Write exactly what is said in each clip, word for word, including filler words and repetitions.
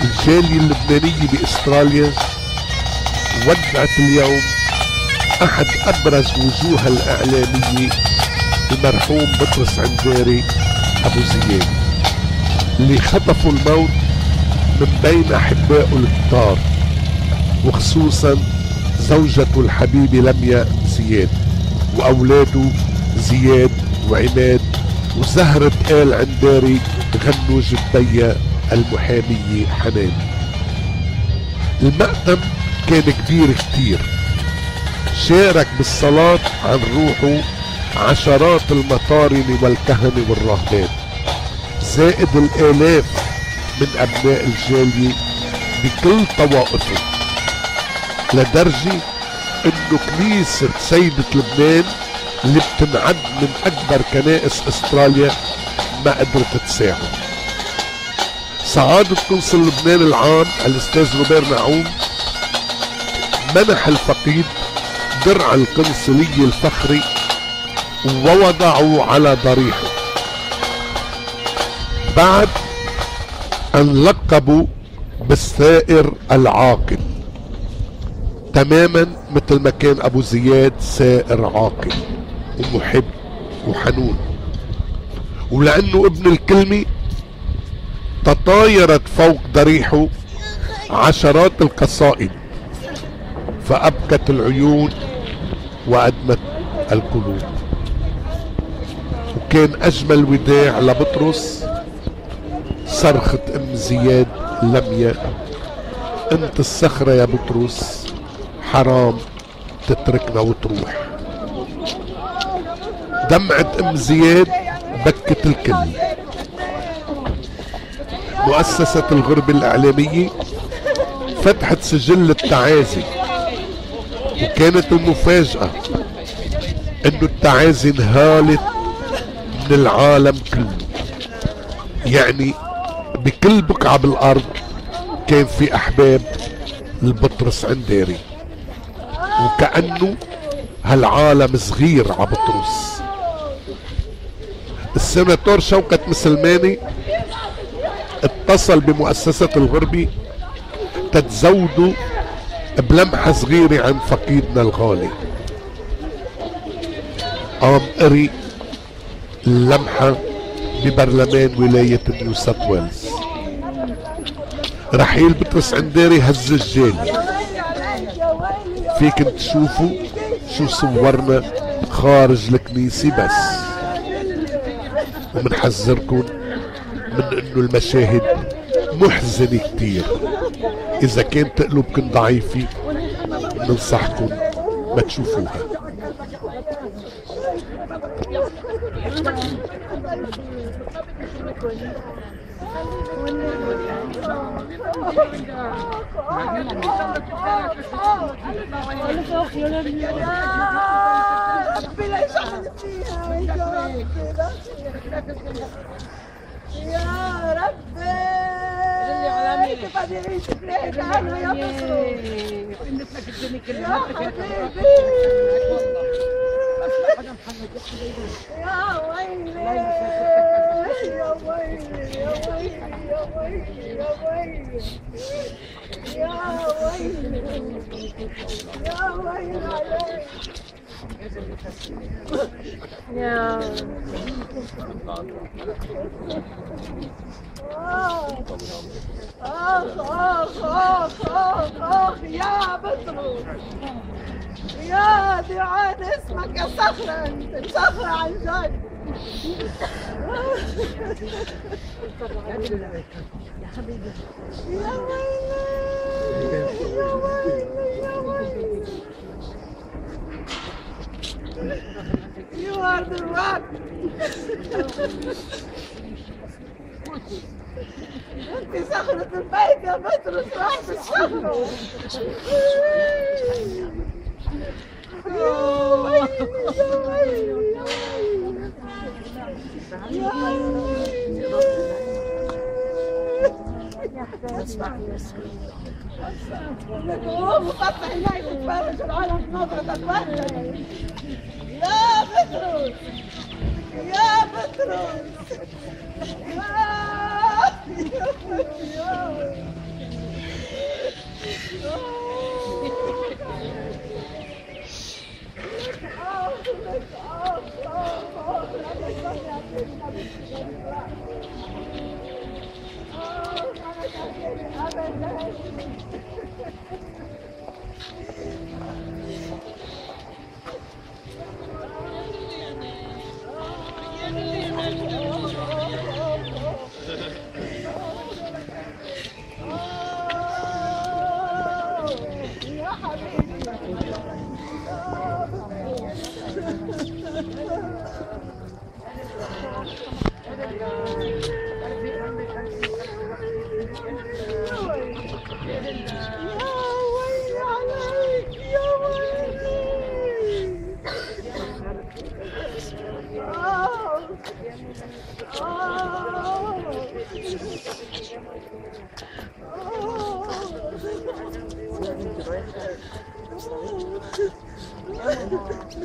الجالية اللبنانية بأستراليا ودعت اليوم أحد أبرز وجوهها الإعلامية المرحوم بطرس عنداري أبو زياد، اللي خطفوا الموت من بين أحبائه الكتار، وخصوصا زوجته الحبيبة لميا زياد وأولاده زياد وعماد وزهرة آل عنداري غنوا جدية المحامية حنان. المأتم كان كبير كتير، شارك بالصلاة عن روحه عشرات المطارنة والكهنة والراهبان، زائد الآلاف من أبناء الجالية بكل طوائفه، لدرجة إنه كنيسة سيدة لبنان اللي بتنعد من أكبر كنائس أستراليا ما قدرت تساعد. سعادة قنصل لبنان العام الأستاذ روبير نعوم منح الفقيد درع القنصلية الفخري ووضعه على ضريحه، بعد أن لقبوا بالثائر العاقل، تماما مثل ما كان أبو زياد سائر عاقل ومحب وحنون. ولأنه ابن الكلمة تطايرت فوق ضريحه عشرات القصائد فأبكت العيون وأدمت القلوب. وكان أجمل وداع لبطرس صرخة أم زياد لميا: أنت الصخرة يا بطرس، حرام تتركنا وتروح. دمعة أم زياد بكت الكل. مؤسسة الغربة الإعلامية فتحت سجل التعازي، وكانت المفاجأة انه التعازي انهالت من العالم كله، يعني بكل بقعة بالارض كان في احباب البطرس عنداري، وكأنه هالعالم صغير ع بطرس. السناتور شوكت مسلماني اتصل بمؤسسة الغربي تتزودوا بلمحة صغيرة عن فقيدنا الغالي. قام قري اللمحة ببرلمان ولاية نيو ساوث ويلز. رحيل بطرس عنداري هز الجالي، فيك تشوفوا شو صورنا خارج الكنيسة بس، ومنحذركم من انه المشاهد محزنة كتير. اذا كانت قلوبكم ضعيفة ننصحكم ما تشوفوها. يا ربي كيف بدي اعيش بليك عنه يا بطرس يا حبيبي يا ويلي يا ويلي يا ويلي يا ويلي يا ويلي يا ويلي يا ويلي عليك يا آخ آخ آخ آخ آخ يا بطرس يا دعاء اسمك يا صخرة، انت صخرة عن جد. يا حبيبي يا ويلي يا ويلي يا ويلي. You are the rock. انت صخرة البيت يا بطرس، راح بالصخرة. يا ويلي يا ويلي يا ويلي يا حبيبي. لك قوم وقطع عينيك وتفرج العالم بنظرة تتوهج. يا بطرس يا بطرس يا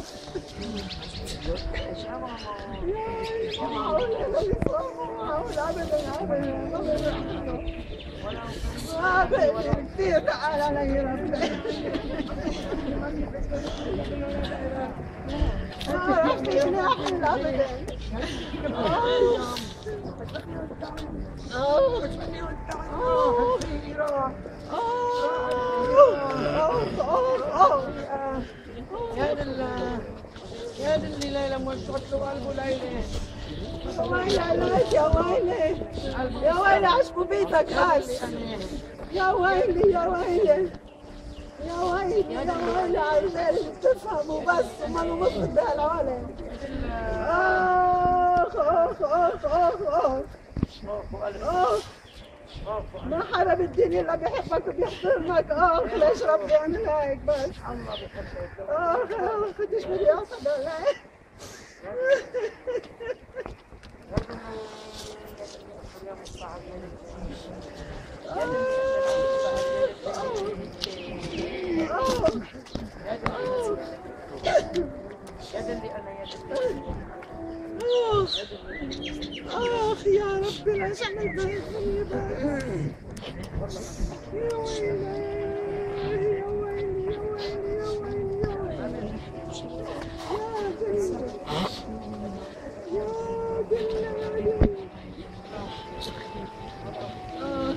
تعال علي ربي ما ربي ناحل ابدا يا دل يا دل ليلى موجهت له قلبه ليلى يا ويلي عليك يا ويلي يا ويلي عشقوا بيتك بس يا ويلي يا ويلي يا ويلي يا ويلي عايزين تفهموا بس وما نبص بها العالم اخ اخ اخ اخ اخ ما حدا بالدنيا الا بيحبك وبيحترمك اخ ليش ربي يعمل هيك بس اخ اخ قديش بدي اعصب عليك آخ يا ربي ليش عملت هيك فيي بس يا ويلي يا ويلي يا ويلي يا ويلي يا ويلي يا دنيا يا دنيا يا دنيا آه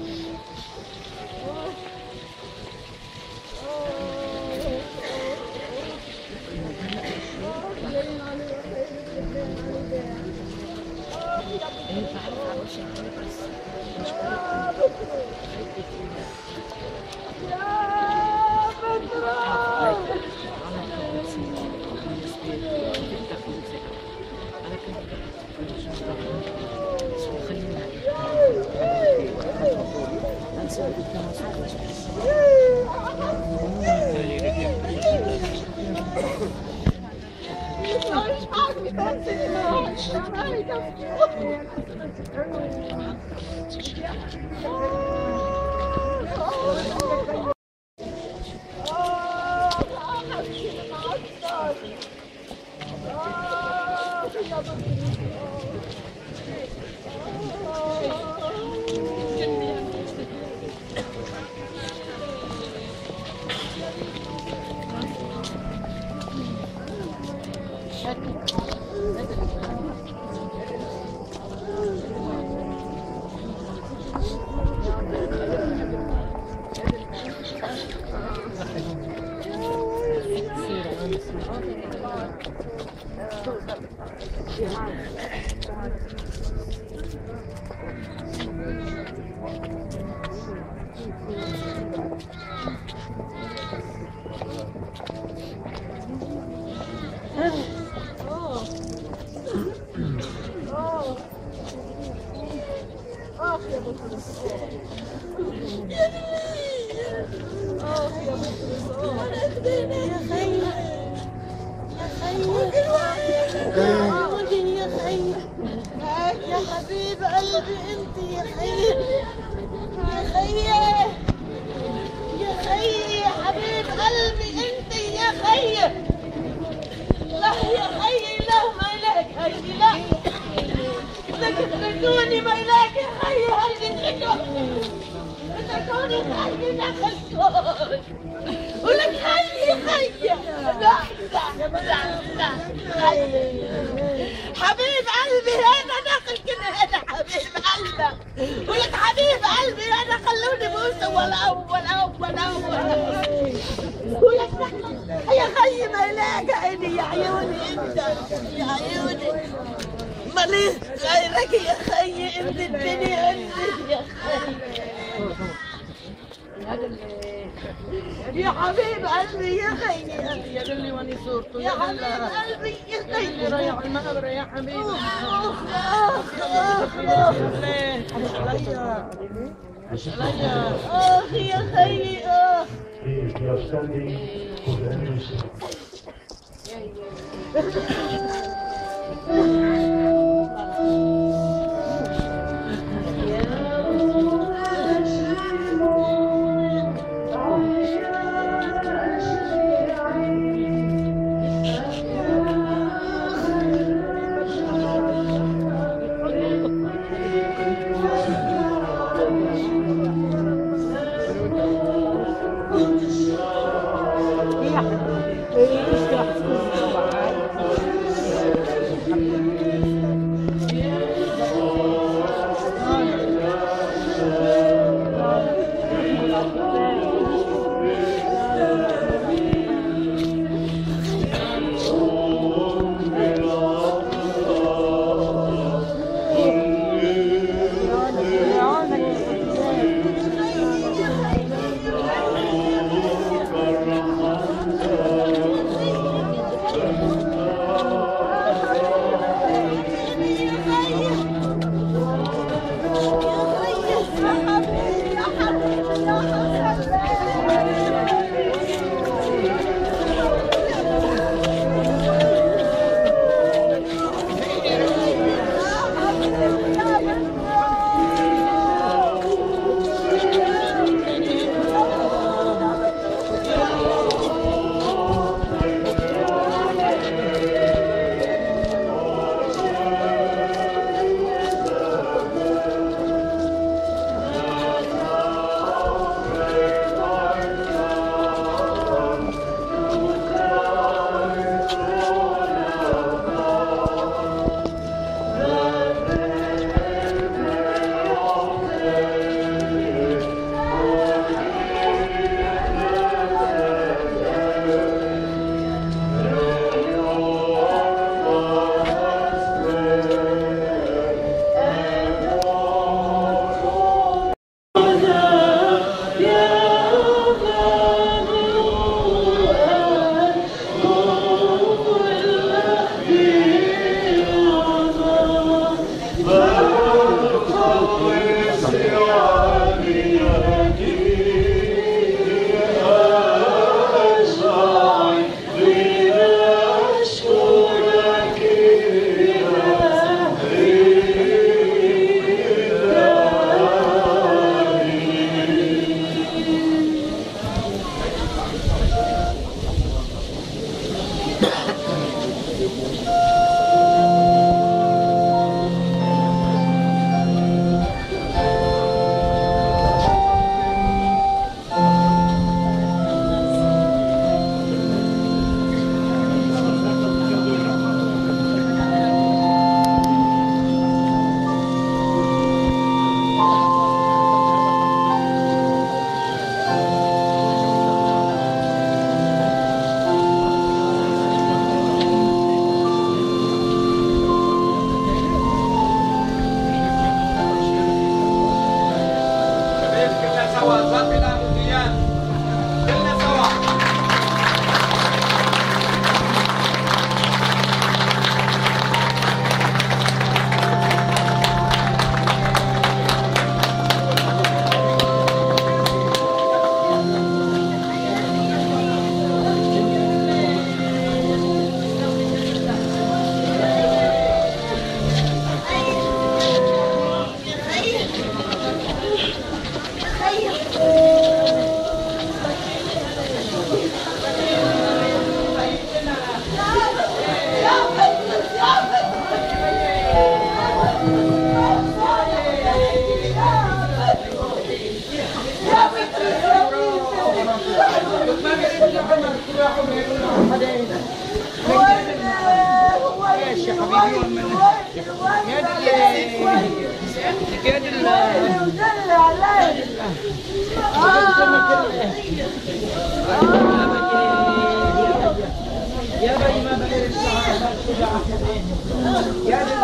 يا